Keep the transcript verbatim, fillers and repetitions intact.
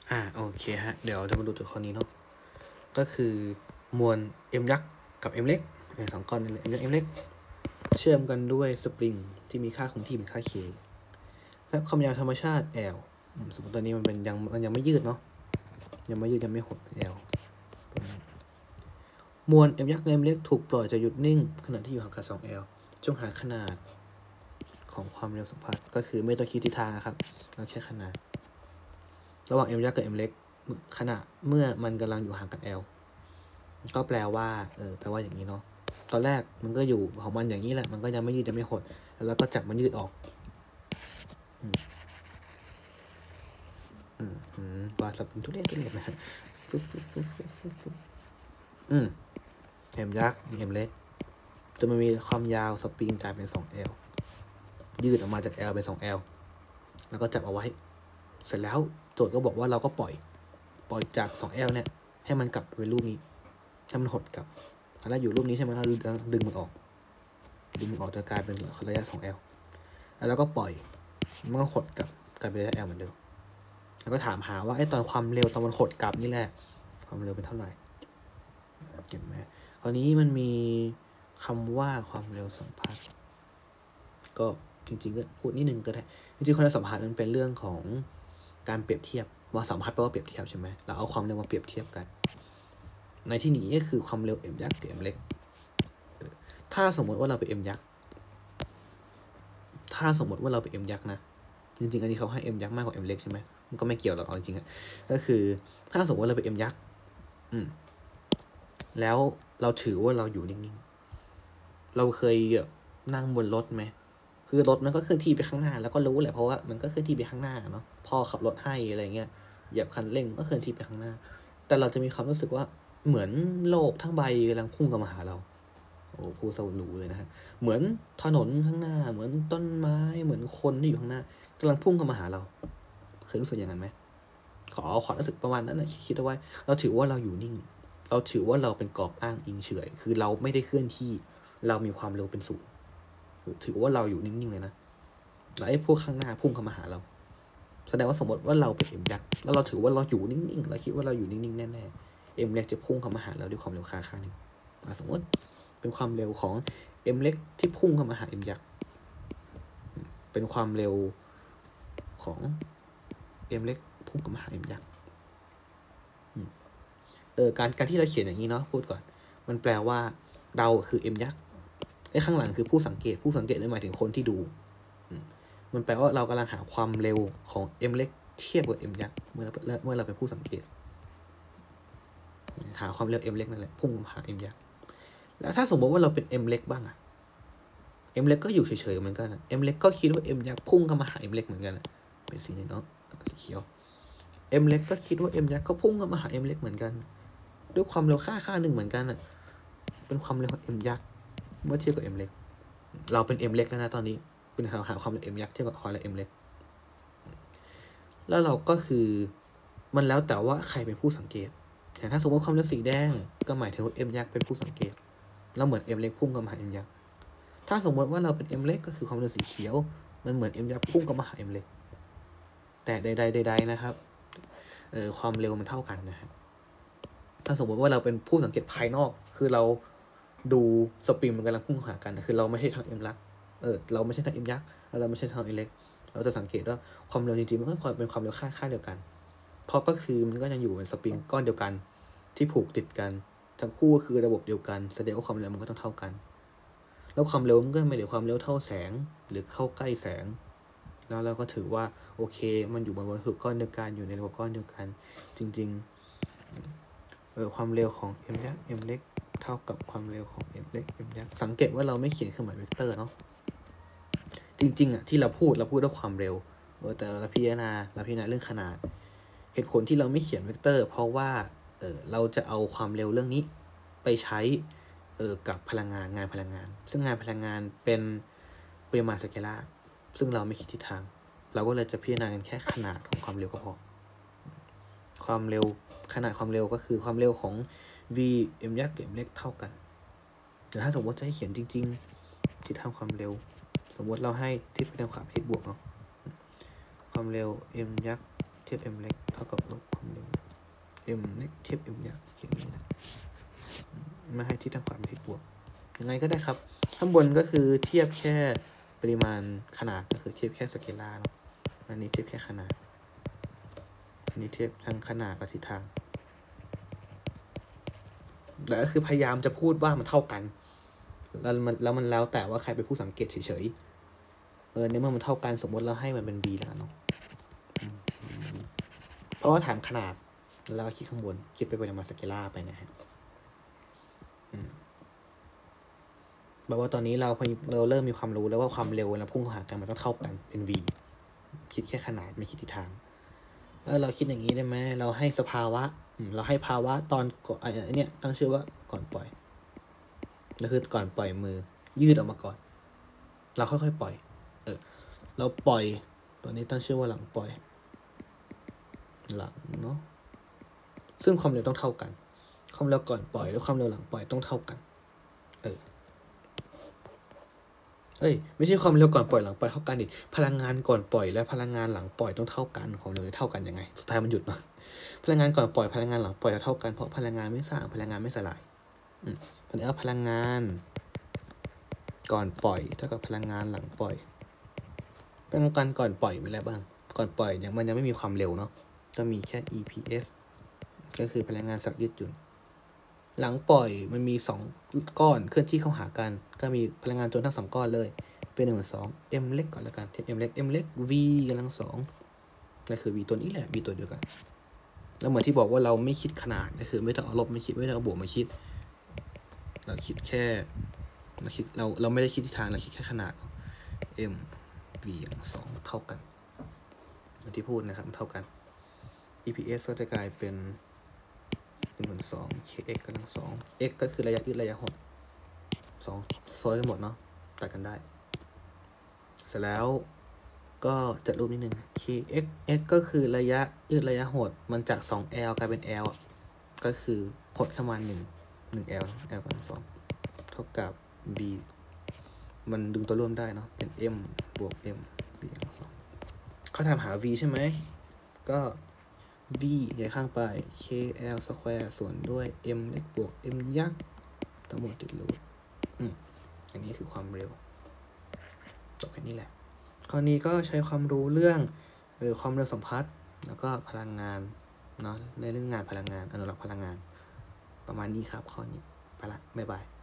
อ่าโอเคฮะเดี๋ยวจะมาดูตัวข้อนี้เนาะก็คือมวล m ยักษ์กับ m เล็กสองก้อนนี่แหละ m ยักษ์ m เล็กเชื่อมกันด้วยสปริงที่มีค่าคงที่เป็นค่า k และความยาวธรรมชาติ L สมมติตอนนี้มันเป็นยังมันยังไม่ยืดเนาะยังไม่ยืดยังไม่หด L มวล m ยักษ์และ m เล็กถูกปล่อยจะหยุดนิ่งขณะที่อยู่ห่างกัน สอง L จงหาขนาดของความเร็วสัมพัทธ์ก็คือไม่ต้องคิดทิศทางนะครับเราแค่ขนาดระหว่าง m ยักษ์กับ m เล็กขณะเมื่อมันกำลังอยู่ห่างกัน L ก็แปลว่าเออแปลว่าอย่างนี้เนาะตอนแรกมันก็อยู่ของมันอย่างนี้แหละมันก็ยังไม่ยืดยังไม่หดแล้วก็จับมันยืดออกอืมอืมอืมวาดสปริงทุเรศทุเรศนะฟึ๊บฟึ๊บฟึ๊บฟึ๊บฟึ๊บฟึ๊บอืม m ยักษ์มี m เล็กจะมันมีความยาวสปริงกลายเป็น สอง L ยืดออกมาจาก L เป็น สอง L แล้วก็จับเอาไว้เสร็จแล้วโจทย์ก็บอกว่าเราก็ปล่อยปล่อยจาก สอง L เนี่ยให้มันกลับไปเป็นรูปนี้ให้มันหดกลับแล้วอยู่รูปนี้ใช่ไหมเราดึงมันออกดึงมันออกจะกลายเป็นระยะ สอง L แล้วเราก็ปล่อยมันก็หดกลับกลายเป็นระยะ L เหมือนเดิมแล้วก็ถามหาว่าไอ้ตอนความเร็วตอนมันหดกลับนี่แหละความเร็วเป็นเท่าไหร่เห็นไหมคราวนี้มันมีคำว่าความเร็วสัมพัทธ์ก็จริงๆก็พูดนิดนึงก็ได้จริงๆความเร็วสัมพัทธ์มันเป็นเรื่องของการเปรียบเทียบว่าสัมพัทธ์แปลว่าเปรียบเทียบใช่ไหมเราเอาความเร็วมาเปรียบเทียบกันในที่นี้ก็คือความเร็ว m ยักษ์กับ m เล็กถ้าสมมติว่าเราเป็น m ยักษ์ถ้าสมมติว่าเราเป็น m ยักษ์นะจริงๆอันนี้เขาให้ m ยักษ์มากกว่า m เล็กใช่ไหมมันก็ไม่เกี่ยวหรอกเอาจริงๆอะก็คือถ้าสมมติว่าเราเป็น m ยักษ์อืมแล้วเราถือว่าเราอยู่นิ่งๆเราเคยนั่งบนรถไหมคือรถมันก็เคลื่อนที่ไปข้างหน้าแล้วก็รู้แหละเพราะว่ามันก็เคลื่อนที่ไปข้างหน้าเนาะพ่อขับรถให้อะไรเงี้ยเหยียบคันเร่งก็เคลื่อนที่ไปข้างหน้าแต่เราจะมีความรู้สึกว่าเหมือนโลกทั้งใบกำลังพุ่งเข้ามาหาเราโอ้พูดสรุปเลยนะฮะเหมือนถนนข้างหน้าเหมือนต้นไม้เหมือนคนที่อยู่ข้างหน้ากำลังพุ่งเข้ามาหาเราเคยรู้สึกอย่างนั้นไหมขอขอรู้สึกประมาณนั้นนะคิดเอาไว้เราถือว่าเราอยู่นิ่งเราถือว่าเราเป็นกรอบอ้างอิงเฉยคือเราไม่ได้เคลื่อนที่เรามีความเร็วเป็นศูนย์ถือว่าเราอยู่นิ่งๆเลยนะแล้วไอ้พวกข้างหน้าพุ่งเข้ามาหาเราแสดงว่าสมมติว่าเราเป็นเอ็มยักษ์แล้วเราถือว่าเราอยู่นิ่งๆเราคิดว่าเราอยู่นิ่งๆแน่ๆเอ็มเล็กจะพุ่งเข้ามาหาเราด้วยความเร็วค่าค่าหนึ่งสมมติเป็นความเร็วของเอ็มเล็กที่พุ่งเข้ามาหาเอ็มยักษ์เป็นความเร็วของเอ็มเล็กพุ่งเข้ามาหาเอ็มยักษ์เออการการที่เราเขียนอย่างนี้เนาะพูดก่อนมันแปลว่าเราคือเอ็มยักษ์ไอ้ข้างหลังคือผู้สังเกตผู้สังเกตนั่นหมายถึงคนที่ดูมันแปลว่าเรากำลังหาความเร็วของ m เล็กเทียบกับ m ยักษ์เมื่อเราเมื่อเราเป็นผู้สังเกตหาความเร็ว m เล็กนั่นแหละพุ่งมาหา m ยักษ์แล้วถ้าสมมติว่าเราเป็น m เล็กบ้างอะ m เล็กก็อยู่เฉยๆเหมือนกันอะ m เล็กก็คิดว่า m ยักษ์พุ่งเข้ามาหา m เล็กเหมือนกันเป็นสีนี้เนาะสีเขียว m เล็กก็คิดว่า m ยักษ์ก็พุ่งเข้ามาหา m เล็กเหมือนกันด้วยความเร็วค่าค่าหนึ่งเหมือนกันอะเป็นความเร็วของ m ยักษ์เมื่อเทียบกับ m เล็กเราเป็น m เล็กแล้วนะตอนนี้เป็นเราหาความเร็ว m ยักษ์เทียบกับความเร็ว m เล็กแล้วเราก็คือมันแล้วแต่ว่าใครเป็นผู้สังเกตแต่ถ้าสมมติความเร็วสีแดงก็หมายถึงว่า m ยักษ์เป็นผู้สังเกตแล้วเหมือน m เล็กพุ่งเข้ามาหา m ยักษ์ถ้าสมมติว่าเราเป็น m เล็กก็คือความเร็วสีเขียวมันเหมือน m ยักษ์พุ่งเข้ามาหา m เล็กแต่ใดๆใดๆนะครับเอ่อความเร็วมันเท่ากันนะฮะถ้าสมมติว่าเราเป็นผู้สังเกตภายนอกคือเราดูสปริงมันกำลังพุ่งหากันคือเราไม่ใช่ทาง m ลักเออเราไม่ใช่ทาง m ยักษ์เราไม่ใช่ทาง m เล็กเราจะสังเกตว่าความเร็วจริงๆมันก็เป็นความเร็วค่าค่าเดียวกันเพราะก็คือมันก็ยังอยู่เป็นสปริงก้อนเดียวกันที่ผูกติดกันทั้งคู่ก็คือระบบเดียวกันแสดงว่าความเร็วมันก็ต้องเท่ากันแล้วความเร็วมันก็ไม่ได้ความเร็วเท่าแสงหรือเข้าใกล้แสงแล้วเราก็ถือว่าโอเคมันอยู่บนวัตถุก้อนเดียวกันอยู่ในระบบก้อนเดียวกันจริงๆเออความเร็วของ m ยักษ์ m เล็กเท่ากับความเร็วของ m เล็ก m ยักษ์สังเกตว่าเราไม่เขียนเครื่องหมายเวกเตอร์เนาะจริงๆอ่ะที่เราพูดเราพูดด้วยความเร็วเออแต่เราพิจารณาเราพิจารณาเรื่องขนาดเหตุผลที่เราไม่เขียนเวกเตอร์เพราะว่าเออเราจะเอาความเร็วเรื่องนี้ไปใช้เออกับพลังงานงานพลังงานซึ่งงานพลังงานเป็นปริมาณสเกลาร์ซึ่งเราไม่คิดทิศทางเราก็เลยจะพิจารณากันแค่ขนาดของความเร็วก็พอความเร็วขนาดความเร็วก็คือความเร็วของ v m ยักษ์กับ m เล็กเท่ากันแต่ถ้าสมมติจะให้เขียนจริงๆทิศทางความเร็วสมมติเราให้ทิศไปทางขวาทิศบวกเนาะความเร็ว m ยักษ์ทียบ m เล็กเท่ากับลบความเร็ว m เล็กเทียบ m ยักษ์เขียนอย่างนี้นะไม่ให้ที่ทางขวาเป็นทิศบวกยังไงก็ได้ครับข้างบนก็คือเทียบแค่ปริมาณขนาดก็คือเทียบแค่สเกลาร์อันนี้เทียบแค่ขนาดอันนี้เทียบทั้งขนาดกับทิศทางแต่ก็คือพยายามจะพูดว่ามันเท่ากันแล้วมันแล้วมันแล้วแต่ว่าใครเป็นผู้สังเกตเฉยๆเออในเมื่อมันเท่ากันสมมติเราให้มันเป็น b แล้วเนาะเพราะว่าถามขนาดแล้วคิดข้างบนคิดไปเป็นมาสเกลาร์ไปนะฮะแปลว่าตอนนี้เราเราเริ่มมีความรู้แล้วว่าความเร็วแล้วพุ่งเข้าหากันมันต้องเท่ากันเป็น v คิดแค่ขนาดไม่คิดทิศทางแล้วเราคิดอย่างนี้ได้ไหมเราให้สภาวะเราให้ภาวะตอนก่อนไอ้นี่ตั้งชื่อว่าก่อนปล่อยก็คือก่อนปล่อยมือยืดออกมาก่อนเราค่อยๆปล่อยเออเราปล่อยตัวนี้ตั้งชื่อว่าหลังปล่อยหลังเนาะซึ่งความเร็วต้องเท่ากันความเร็วก่อนปล่อยและความเร็วหลังปล่อยต้องเท่ากันเออเอ้ยไม่ใช่ความเร็วก่อนปล่อยหลังปล่อยเท่ากันดิพลังงานก่อนปล่อยและพลังงานหลังปล่อยต้องเท่ากันความเร็วเท่ากันยังไงสุดท้ายมันหยุดเนาะพลังงานก่อนปล่อยพลังงานหลังปล่อยเท่ากันเพราะพลังงานไม่สร้างพลังงานไม่สลายอืมเพราะฉะนั้นพลังงานก่อนปล่อยเท่ากับพลังงานหลังปล่อยพลังงานก่อนปล่อยมีอะไรบ้างก่อนปล่อยยังมันยังไม่มีความเร็วเนาะก็มีแค่ อี พี เอส ก็คือพลังงานสักยืดหยุ่นหลังปล่อยมันมีสองก้อนเคลื่อนที่เข้าหากันก็มีพลังงานจนทั้งสองก้อนเลยเป็นหนึ่งสอง m เล็กก่อนละกัน m เล็ก m เล็ก v กำลังสองนั่นคือ v ตัวนี้แหละ v ตัวเดียวกันแล้วเหมือนที่บอกว่าเราไม่คิดขนาดก็คือไม่ต้องเอาลบไม่คิดไม่ต้องเอาบวกมาคิดเราคิดแค่เราคิดเราเราไม่ได้คิดทิศทางเราคิดแค่ขนาด m v กำลังสองเท่ากันเหมือนที่พูดนะครับเท่ากัน อี พี เอส ก็จะกลายเป็นหนึ่งส่วนสอง kx กำลังสอง x ก็คือระยะยืดระยะหดสองโซยกันหมดเนาะตัดกันได้เสร็จแล้วก็จัดรูปนิดนึง kx x ก็คือระยะยืดระยะหดมันจาก สอง l กลายเป็น l ก็คือหดเข้ามาหนึ่ง หนึ่ง l l กำลังสองเท่ากับ b มันดึงตัวร่วมได้เนาะเป็น m บวก m b กำลังสองเขาถามหา v ใช่ไหมก็ v ย้ายข้างไป kl สแควร์ส่วนด้วย m เล็กบวก m ยักษ์ทั้งหมดติดรูทอืมอันนี้คือความเร็วจบแค่นี้แหละข้อนี้ก็ใช้ความรู้เรื่องเออความเร็วสัมพัทธ์แล้วก็พลังงานเนาะในเรื่องงานพลังงานอนุรักษ์พลังงานประมาณนี้ครับข้อนี้ไปละบ๊ายบาย